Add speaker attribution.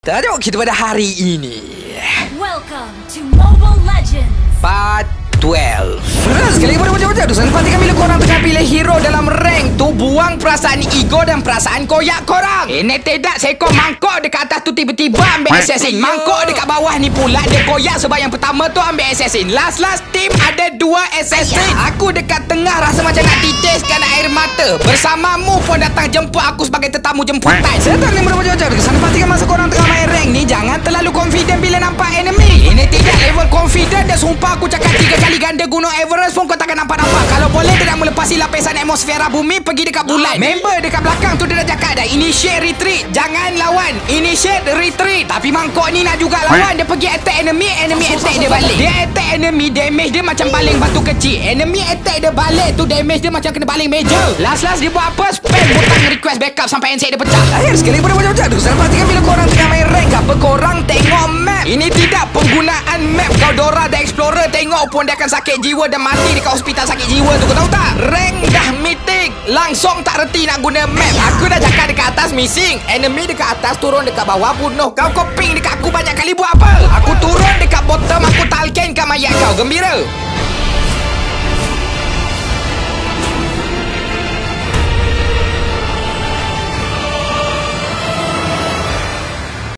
Speaker 1: Tajuk kita pada hari ini,
Speaker 2: Welcome to Mobile Legends.
Speaker 1: Part 12. Sekali kepada macam-macam dosen pastikan bila korang tengah pilih hero dalam rank tu, buang perasaan ego dan perasaan koyak korang. Ini tidak sekor mangkok dekat atas tu tiba-tiba ambil assassin. Mangkok dekat bawah ni pula dia koyak sebab yang pertama tu ambil assassin. Last team ada 2 assassin. Aku dekat tengah rasa macam nak titiskan air mata. Bersamamu pun datang jemput aku sebagai tetamu jemputan. Saya tak boleh macam-macam dosen pastikan masa korang tengah main rank ni jangan terlalu confident bila nampak enemy. Ini tidak level confident dan sumpah aku cakap 3 kali ganda gunung Everest pun kau takkan nampak-nampak. Kalau boleh dia nak melepasi lapisan atmosfera bumi, pergi dekat bulan. Member dekat belakang tu dia dah cakap dah, initiate retreat, jangan lawan, initiate retreat. Tapi mangkok ni nak juga lawan. Dia pergi attack enemy attack dia balik. Dia attack enemy, damage dia macam baling batu kecil. Enemy attack dia balik tu, damage dia macam kena baling meja. Last dia buat apa? Spam butang request backup sampai handset dia pecah. Akhir sekali pada macam-macam tu, saya pastikan bila korang tengah main rank apa, korang tengok map. Ini tidak penggunaan map kau Dora dan Explorer. Tengok pun dia akan sakit jiwa dan mati dekat hospital sakit jiwa tu, kau tahu tak? Rank dah mythic, langsung tak reti nak guna map. Aku dah cakap dekat atas missing, enemy dekat atas, turun dekat bawah bunuh kau. Kau ping dekat aku banyak kali buat apa? Aku turun dekat bottom, aku talkenkan mayat kau. Gembira?